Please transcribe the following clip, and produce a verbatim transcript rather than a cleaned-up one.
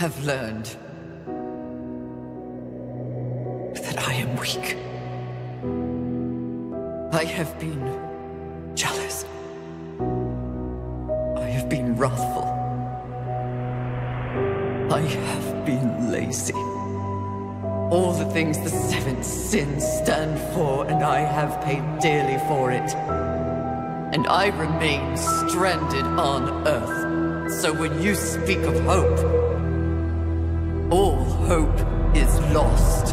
have learned that I am weak. I have been jealous. I have been wrathful. I have been lazy. All the things the seven sins stand for, and I have paid dearly for it. And I remain stranded on Earth. So when you speak of hope, all hope is lost.